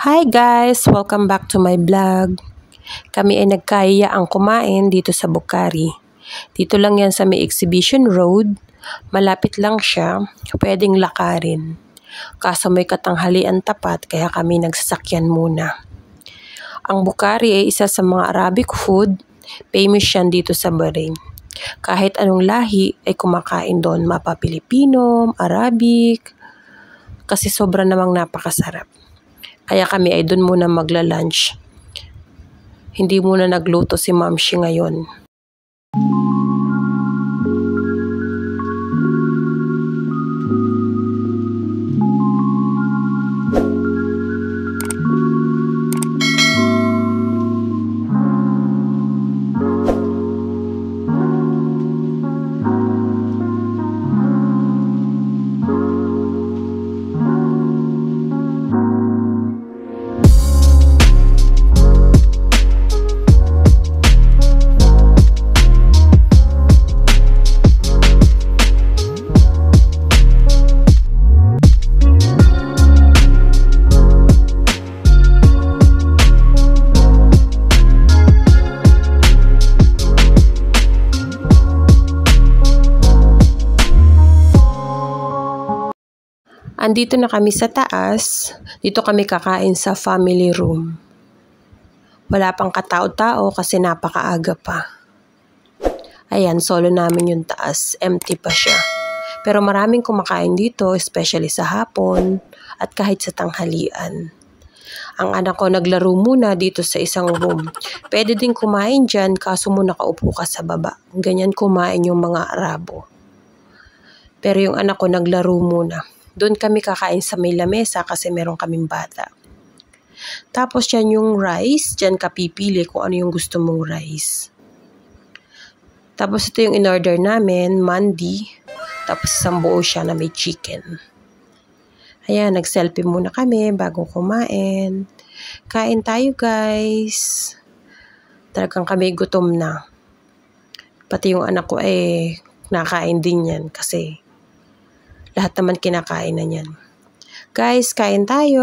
Hi guys! Welcome back to my vlog. Kami ay nagkaya ang kumain dito sa Bukhari. Dito lang yan sa may Exhibition Road. Malapit lang siya. Pwedeng lakarin. Kaso may katanghalian tapat kaya kami nagsasakyan muna. Ang Bukhari ay isa sa mga Arabic food. Famous yan dito sa Bahrain. Kahit anong lahi ay kumakain doon. Mapa Pilipino, Arabic. Kasi sobra namang napakasarap. Kaya kami ay doon muna magla-lunch. Hindi muna nagluto si Mamshi ngayon. Andito na kami sa taas. Dito kami kakain sa family room. Wala pang katao-tao kasi napakaaga pa. Ayan, solo namin yung taas. Empty pa siya. Pero maraming kumakain dito, especially sa hapon at kahit sa tanghalian. Ang anak ko naglaro muna dito sa isang room. Pwede din kumain dyan kaso muna nakaupo ka sa baba. Ganyan kumain yung mga Arabo. Pero yung anak ko naglaro muna. Doon kami kakain sa may lamesa kasi meron kaming bata. Tapos yan yung rice. Diyan ka pipili kung ano yung gusto mong rice. Tapos ito yung in-order namin, mandi. Tapos isang buo siya na may chicken. Ayan, nag-selfie muna kami bago kumain. Kain tayo guys. Talagang kami gutom na. Pati yung anak ko nakain din yan kasi lahat naman kinakain na niyan. Guys, kain tayo!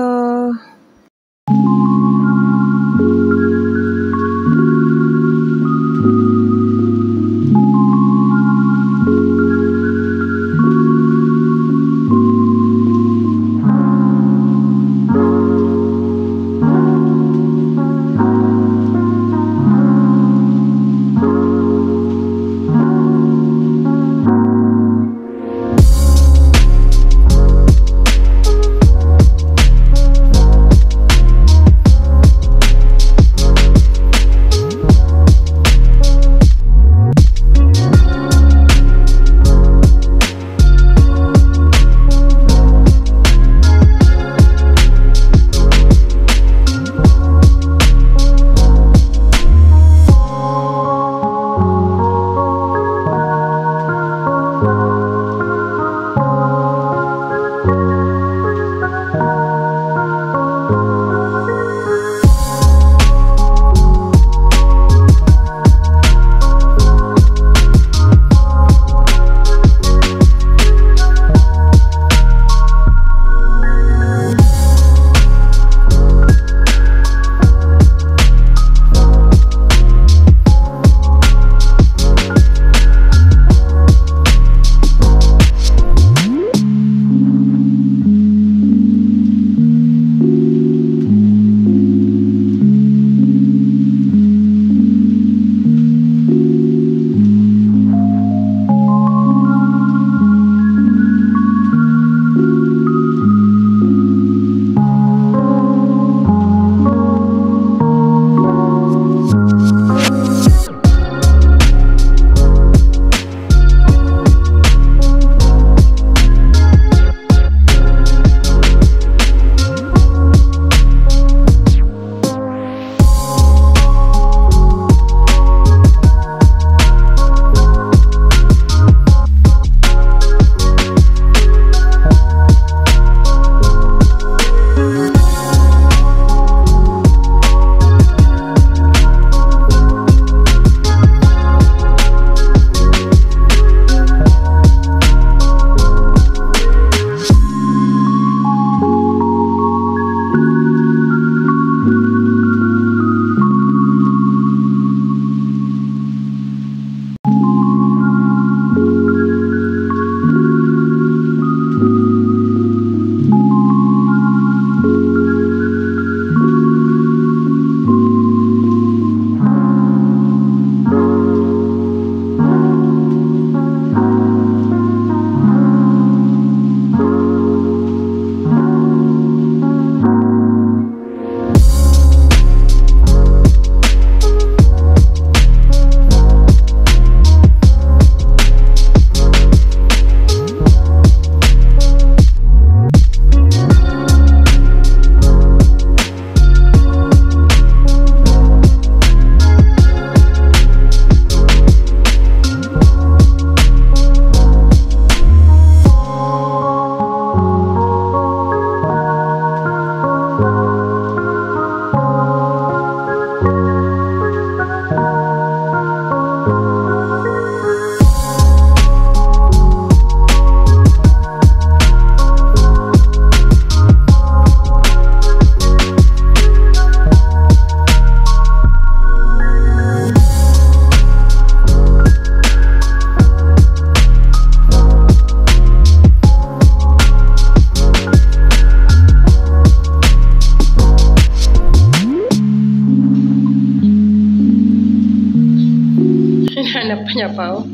Hinahanap niya pa, oh.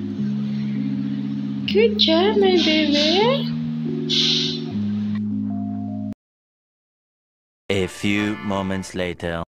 Good job, my baby. A few moments later.